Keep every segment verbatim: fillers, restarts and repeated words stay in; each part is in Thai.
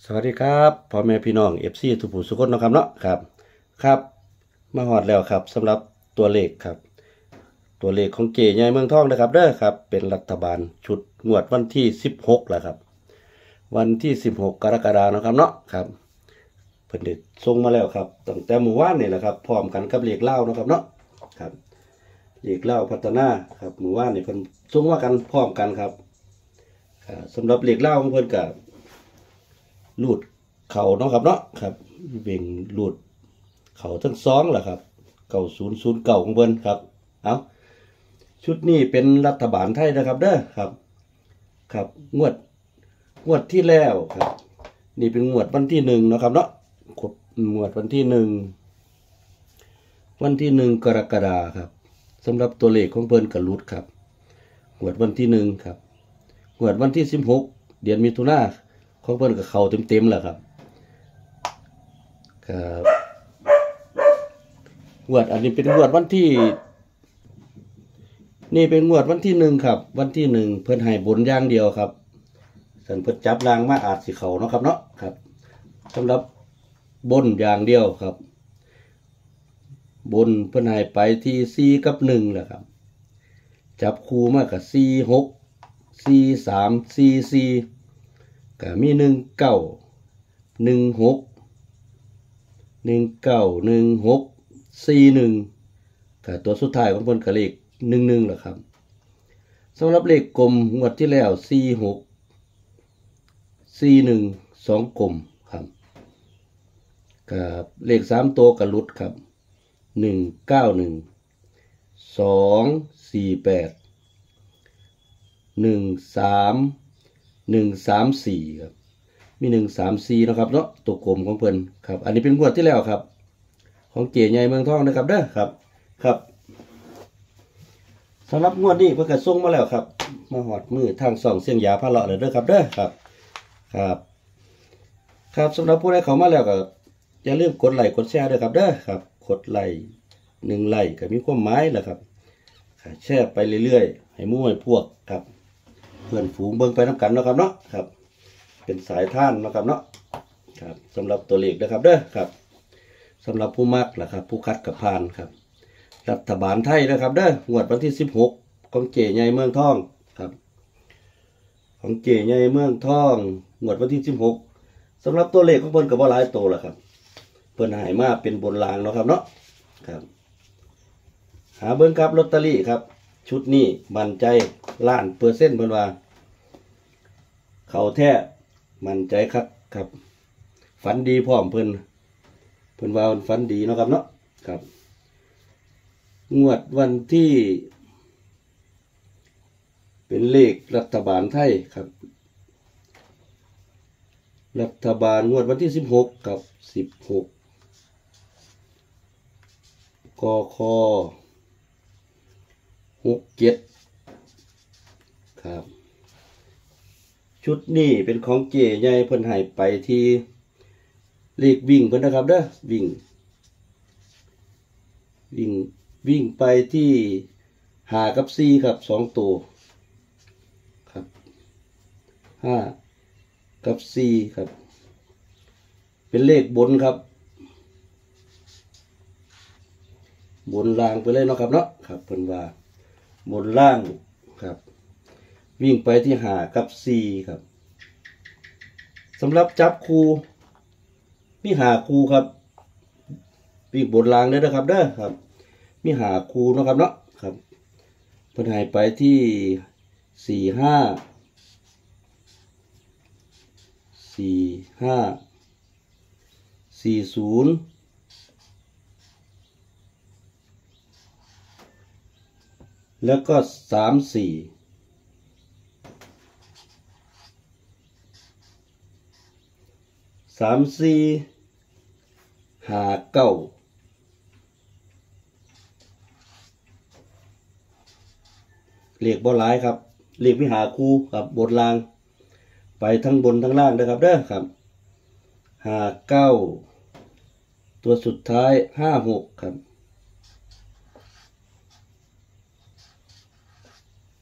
สวัสดีครับพ่อแม่พี่น้องเอฟซีทุกผู้สุขคนนะครับเนาะครับครับมาฮอดแล้วครับสำหรับตัวเลขครับตัวเลขของเจใหญ่เมืองทองนะครับเด้อครับเป็นรัฐบาลชุดงวดวันที่สิบหกแหละครับวันที่สิบหกกรกฎาคมนะครับเนาะครับเพิ่นได้ส่งมาแล้วครับตั้งแต่เมื่อวานนี่แหละครับพร้อมกันกับเลขเล่านะครับเนาะครับเลขเล่าพัฒนาครับเมื่อวานนี่เพิ่นส่งมากันพร้อมกันครับสำหรับเลขเล่าของเพิ่นก็ลูดเข่าเนาะครับเนาะครับเบ่งลูดเข่าทั้งสองแหละครับเก่าศูนย์ศูนย์เก่าของเพิ่นครับเอาชุดนี้เป็นรัฐบาลไทยนะครับเด้อครับครับงวดงวดที่แล้วครับนี่เป็นงวดวันที่หนึ่งนะครับเนาะครบงวดวันที่หนึ่งวันที่หนึ่งกรกฎาคมครับสำหรับตัวเลขของเพิ่นกับลุดครับงวดวันที่หนึ่งครับงวดวันที่สิบหกเดือนมิถุนายนของเพิ่นกับเขาเต็มๆแหละครับครับงวดอันนี้เป็นงวดวันที่นี่เป็นงวดวันที่หนึ่งครับวันที่หนึ่งเพิ่นให้บนอย่างเดียวครับสันเพิ่นจับรางมาอาจสิเขาเนาะครับเนาะครับสำหรับบนอย่างเดียวครับบนเพิ่นให้ไปที่สี่กับหนึ่งแหละครับจับคู่มากับสี่หกสี่สามสี่สี่ก็มีหนึ่งเก้าหนึ่งหกหนึ่งเก้าหนึ่งหกสี่หนึ่งก็ตัวสุดท้ายของเพิ่นก็เลขหนึ่งหนึ่งแหละครับสำหรับเลขกลมงวดที่แล้วสี่หกสี่หนึ่งสองกลมครับกับเลขสามตัวกับลุดครับหนึ่งเก้าหนึ่งสองสี่แปดหนึ่งสามหนึ่งสามสี่ครับมีหนึ่งสามสี่นะครับเนาะตัวกลมของเพิ่นครับอันนี้เป็นงวดที่แล้วครับของเก๋ใหญ่เมืองทองนะครับเด้อครับครับสำหรับงวดนี้เพิ่นก็ส่งมาแล้วครับมาหอดมือทางส่องเสียงยาพาเลาะเลยเด้อครับเด้อครับครับครับสำหรับผู้ใดเข้ามาแล้วก็อย่าลืมกดไลค์กดแชร์ด้วยครับเด้อครับกดไลค์หนึ่งไลค์ก็มีความหมายแหละครับแชร์ไปเรื่อยๆให้มู่ให้พวกครับเพื่อนฝูงเบิ่งไปน้ำกันเนาะครับเนาะครับเป็นสายท่านเนาะครับเนาะครับสำหรับตัวเลขนะครับเด้อครับสำหรับผู้มักล่ะครับผู้คัดกับพานครับรัฐบาลไทยนะครับเด้องวดวันที่สิบหกของเจใหญ่เมืองทองครับของเจใหญ่เมืองทองงวดวันที่สิบหกสำหรับตัวเลขของเพิ่นก็บ่หลายโตแล้วครับเพิ่นหายมาเป็นบนรางเนาะครับเนาะครับหาเบิ่งครับลอตเตอรี่ครับชุดนี้มั่นใจล้านเปอร์เซ็นต์เพิ่นว่าเขาแท้มั่นใจครับครับฝันดีพร้อมเพิ่นเพิ่นว่าฝันดีเนาะครับเนาะครับงวดวันที่เป็นเลขรัฐบาลไทยครับรัฐบาลงวดวันที่สิบหกกับสิบหกกคหกเจ็ดครับชุดนี้เป็นของเจใหญ่เพิ่นให้ไปที่เลขวิ่งเพิ่นนะครับเด้อวิ่งวิ่งวิ่งไปที่ห้ากับสี่ครับสองตัวครับห้ากับสี่ครับเป็นเลขบนครับบนล่างไปเลยเนาะครับเนาะครับเพิ่นว่าบนล่างครับวิ่งไปที่ห้ากับสี่ครับสำหรับจับคู่มีห้าคู่ครับวิ่งบนล่างเลยนะครับเด้อครับมีห้าคู่เนาะครับเนาะครับเพิ่นให้ไปที่สี่ห้าสี่ห้าสี่ศูนย์แล้วก็สามสี่สามสี่ห้าเก้าเลขบ่หลายครับเลขวิหาคูครับบนล่างไปทั้งบนทั้งล่างนะครับเด้อครับห้าเก้าตัวสุดท้ายห้าหกครับ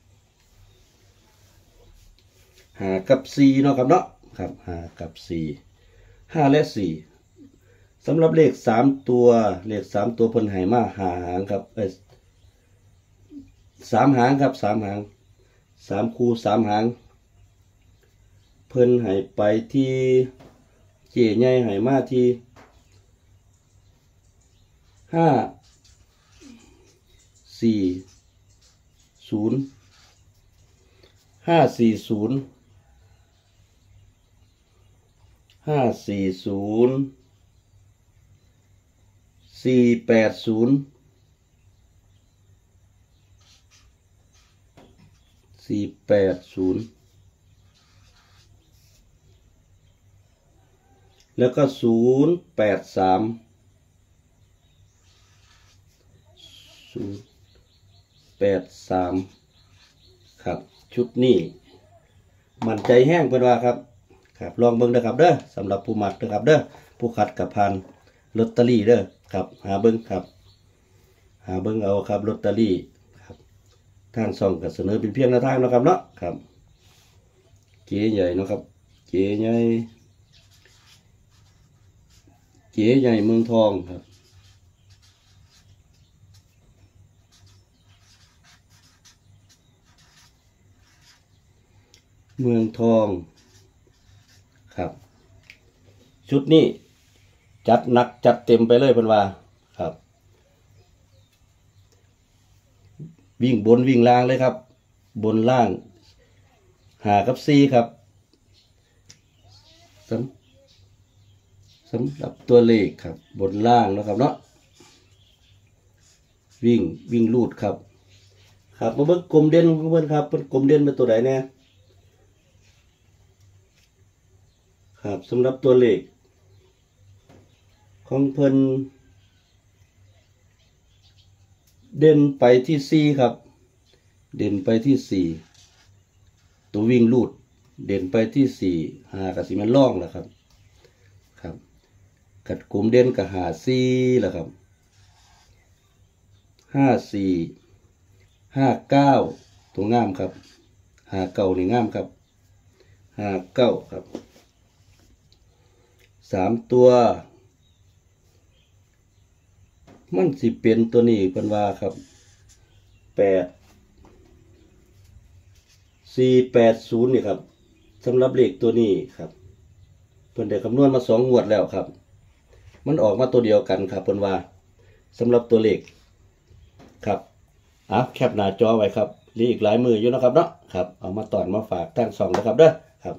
ห้ากับสี่เนาะครับเนาะครับห้ากับสี่ห้าและสี่สำหรับเลขสามตัวเลขสามตัวเพิ่นให้มาหาหางครับเอ้ยสามหางครับสามหางสามคู่สามหางเพิ่นให้ไปที่เจ๊ใหญ่ให้มาที่ห้าสี่ศูนย์ห้าสี่ศูนย์ห้าสี่ศูนย์สี่แปดศูนย์สี่แปดศูนย์แล้วก็ศูนย์แปดสามศูนย์แปดสามครับชุดนี้มั่นใจแห้งเพิ่นว่าครับครับลองเบิ่งนะครับเด้อสำหรับผู้มักนะครับเด้อผู้ขัดกับพันลอตเตอรี่เด้อครับหาเบิ่งครับหาเบิ่งเอาครับลอตเตอรี่ครับทางช่องก็เสนอเป็นเพียงแนวทางนะครับเนาะครับเก๋ใหญ่นะครับเก๋ใหญ่เก๋ใหญ่เมืองทองครับเมืองทองครับชุดนี้จัดหนักจัดเต็มไปเลยเพิ่นว่าครับวิ่งบนวิ่งล่างเลยครับบนล่างหากับซีครับสำสำหรับตัวเลขครับบนล่างนะครับเนาะวิ่งวิ่งลูดครับครับมาเบิ่งกลมเด่นของเพิ่นครับเพิ่นกลมเด่นเป็นตัวใดแน่ครับสำหรับตัวเลขของเพิ่นเด่นไปที่สี่ครับเด่นไปที่สี่ตัววิ่งลูดเด่นไปที่สี่หากับสีมันล่องแหละครับครับกัดกลุ่มเด่นกับหาสี่แหละครับห้าสี่ห้าเก้าตัวงามครับหาเก้านี่งามครับหาเก้าครับสามตัวมันสิเป็นตัวนี้เพิ่นว่าครับแปดสี่แปดศูนย์นี่ครับสำหรับเลขตัวนี้ครับเพิ่นได้คำนวณมาสองงวดแล้วครับมันออกมาตัวเดียวกันครับเพิ่นว่าสำหรับตัวเลขครับอ่ะแคปหน้าจอไว้ครับมีอีกหลายมืออยู่นะครับเนาะครับเอามาตอนมาฝากทั้งสองนะครับเด้อครับ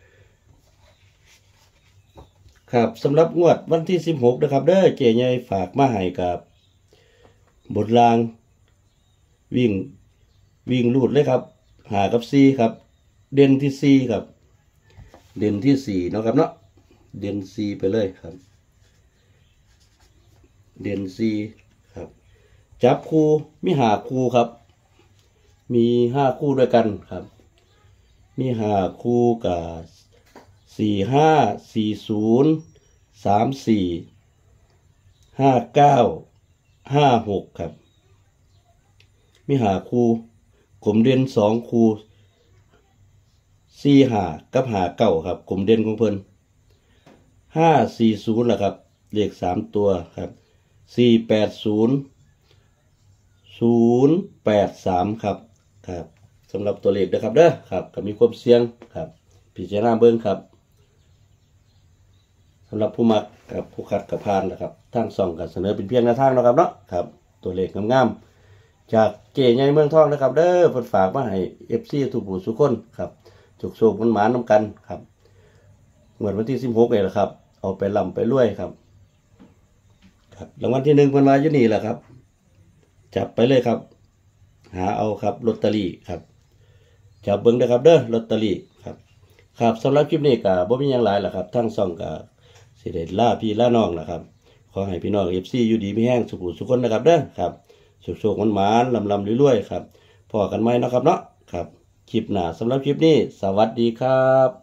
ครับสำหรับงวดวันที่สิบหกนะครับเด้อเจ๊ใหญ่ฝากมาให้กับบทรางวิ่งวิ่งลูดเลยครับหากับซีครับเด่นที่ซีครับเด่นที่สี่เนาะครับเนาะเด่นซีไปเลยครับเด่นซีครับจับคู่มีหาคู่ครับมีห้าคู่ด้วยกันครับมีหาคู่กับสี่ห้าสี่ศูนย์สามสี่ห้าเก้าห้าหกครับมีหาคู่กลมเด่นสองคู่สี่หากับหาเก้าครับกลมเด่นของเพิ่นห้าสี่ศูนย์แหละครับเลขสามตัวครับสี่แปดศูนย์ศูนย์แปดสามครับครับสำหรับตัวเลขนะครับเด้อครับก็มีความเสี่ยงครับพิจารณาเบิ่งครับสำหรับผู้มักกับผู้ขัดกับพานนะครับทางส่องกันเสนอเป็นเพียงแนวทางนะครับเนาะครับตัวเลขงามๆจากเก๋ใหญ่เมืองทองนะครับเด้อเพิ่นฝากมาให้ เอฟ ซี ทุกผู้ทุกคนครับจุกโศกมันหมานนำกันครับเหมือนวันที่สิบหกนี่แหละครับเอาไปลำไปรวยครับครับรางวัลที่หนึ่งเพิ่นว่าอยู่นี่แหละครับจับไปเลยครับหาเอาครับลอตเตอรี่ครับจับเบิ่งนะครับเด้อลอตเตอรี่ครับครับสำหรับคลิปนี้ก็บ่มีหยังหลายล่ะครับทั้งช่องก็สิได้ลาพี่ลาน้องนะครับขอให้พี่น้อง เอฟ ซี อยู่ดีมีแห้งสุขสุขคนนะครับเด้อครับโชคๆมันหมานลำลำรวยๆครับพอกันไหมนะครับเนาะครับคลิปหน้าสำหรับคลิปนี้สวัสดีครับ